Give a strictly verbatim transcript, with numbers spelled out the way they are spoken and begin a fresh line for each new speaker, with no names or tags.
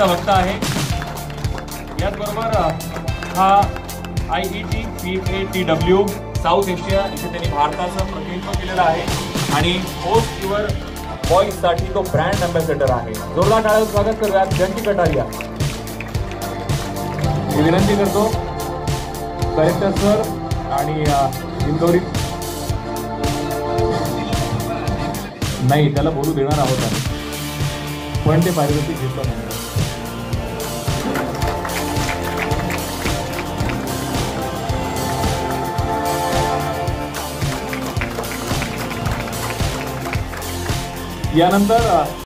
नाशिकचा वक्ता आहे. याचबरोबर हा I E T P A T W South Asia इथे त्यांनी भारताचं प्रतिनिधित्व केलेलं आहे आणि पोस्ट युअर बॉईजसाठी तो ब्रँड अँबॅसेडर आहे. जोरदार टाळ्या स्वागत करूयात जंटी कटारिया. मी विनंती करतो कलेक्टर सर आणि इंदोरी नाही त्याला बोलू देणार आहोत आम्ही, पण ते पारितोषिक घेतलं नाही. यानंतर